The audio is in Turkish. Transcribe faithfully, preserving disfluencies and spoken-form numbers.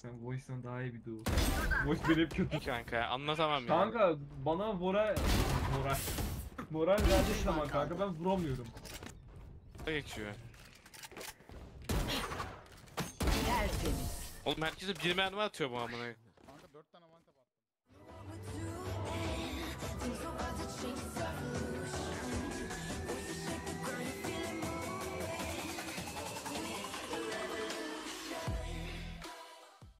Sen Voice'dan daha iyi bir duo. Voice benim hep kötü. Kanka anlatamam ya. Kanka bana Vora... Moral. Moral verdiği zaman kanka ben vuramıyorum. Geçiyor. Tertemiz. Oğlum herkese bir mermi atıyor bu amına. Kanka dört tane mantep attım.